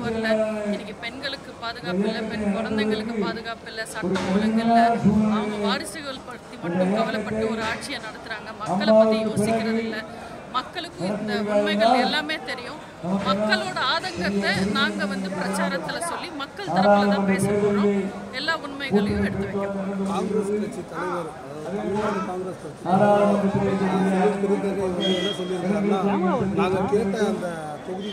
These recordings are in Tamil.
வரல. இன்னைக்கு பெண்களுக்கு பாதுகாப்பு இல்லை, பெண் குழந்தைங்களுக்கு பாதுகாப்பு இல்லை, சட்டம் ஒழுங்கு இல்லை. அவங்க வாரிசுகள் பற்றி மட்டும் கவலைப்பட்டு ஒரு ஆட்சியை நடத்துகிறாங்க. மக்களை பற்றி யோசிக்கிறது இல்லை. மக்களுக்கு இந்த உண்மைகள் எல்லாமே தெரியும். மக்களோட ஆதங்கத்தை நாங்கள் பிரச்சாரத்தில் சொல்லி மக்கள் தரப்பில் தான் பேச போகிறோம். எல்லா உண்மைகளையும் எடுத்து வைக்கிறோம். காங்கிரஸ் கட்சி தலைவர் தமிழ்நாடு காங்கிரஸ் கட்சி என்ன சொல்லியிருக்காருன்னா, நாங்கள் கேட்ட அந்த தொகுதி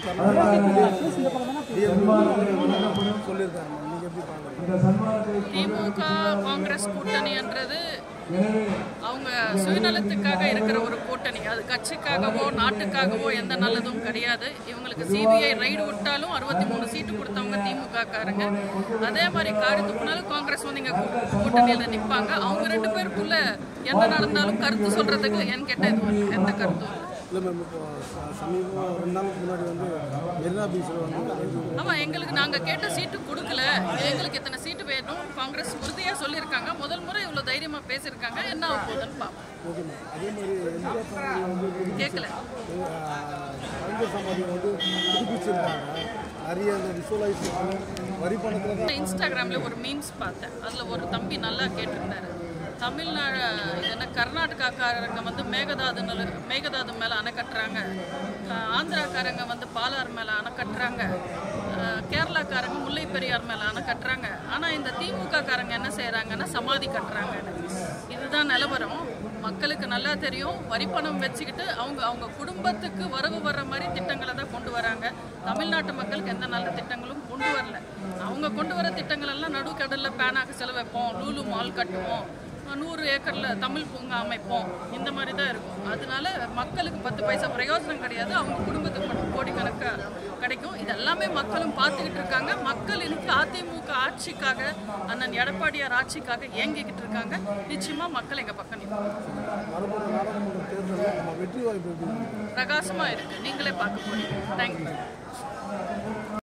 சொல்லியிருக்காங்க. நீங்கள் எப்படி பார்க்குறீங்க? திமுக காங்கிரஸ் கூட்டணின்றது அவங்க சுயநலத்துக்காக இருக்கிற ஒரு கூட்டணி. அது கட்சிக்காகவோ நாட்டுக்காகவோ எந்த நல்லதும் கிடையாது. இவங்களுக்கு சிபிஐ ரைடு விட்டாலும் 63 சீட்டு கொடுத்தவங்க திமுக காரங்க. அதே மாதிரி காரி துப்புனாலும் காங்கிரஸ் இங்கே கூட்டணியில் நிற்பாங்க. அவங்க 2 பேருக்குள்ள என்ன நடந்தாலும் கருத்து சொல்றதுக்கு என் கேட்ட எந்த கருத்தும் இல்லை மேம். இப்போ சமீபம் 2 நாளுக்கு முன்னாடி மெரினா பீச்சில் ஆமாம், எங்களுக்கு நாங்கள் கேட்ட சீட்டு கொடுக்கல, எங்களுக்கு இத்தனை சீட்டு வேணும் காங்கிரஸ் உறுதியாக சொல்லியிருக்காங்க. முதல் முறை இவ்வளோ தைரியமாக பேசியிருக்காங்க. என்ன ஆக போகுதுன்னு பார்ப்போம். Okay ma'am. அதே மாதிரி கேட்கல கலைஞர் சமாதி புதுப்பிச்சிருக்காங்க. நிறைய அந்த விசுவலைசேஷன் வரி பணத்தில் இன்ஸ்டாகிராமில் ஒரு மீம்ஸ் பார்த்தேன். அதில் ஒரு தம்பி நல்லா கேட்டிருந்தாரு. தமிழ்நாடு என்ன கர்நாடகாக்காரங்க மேகதாது மேலே அணை கட்டுறாங்க, ஆந்திராக்காரங்க பாலாறு மேலே அணை கட்டுறாங்க, கேரளாக்காரங்க முல்லை பெரியார் மேலே அணை கட்டுறாங்க. ஆனால் இந்த திமுக காரங்க என்ன செய்கிறாங்கன்னா சமாதி கட்டுறாங்க. இதுதான் நிலவரம். மக்களுக்கு நல்லா தெரியும். வரிப்பணம் வச்சுக்கிட்டு அவங்க குடும்பத்துக்கு வரவு வர்ற மாதிரி திட்டங்களை தான் கொண்டு வராங்க. தமிழ்நாட்டு மக்களுக்கு எந்த நல்ல திட்டங்களும் கொண்டு வரல. அவங்க கொண்டு வர திட்டங்கள் எல்லாம் நடுக்கடலில் பேனாக்கு செலவு வைப்போம், லூலு மால் கட்டுவோம், 100 ஏக்கரில் தமிழ் பூங்கா அமைப்போம், இந்த மாதிரி தான் இருக்கும். அதனால மக்களுக்கு 10 பைசா பிரயோஜனம் கிடையாது. அவங்க குடும்பத்துக்கு மட்டும் கோடிக்கணக்காக கிடைக்கும். இதெல்லாமே மக்களும் பார்த்துக்கிட்டு இருக்காங்க. மக்கள் இன்னைக்கு அதிமுக ஆட்சிக்காக, அண்ணன் எடப்பாடியார் ஆட்சிக்காக ஏங்கிக்கிட்டு இருக்காங்க. நிச்சயமா மக்கள் எங்க பக்கம் பிரகாசமா இருக்கு. நீங்களே பார்க்க போறீங்க. தேங்க்யூ.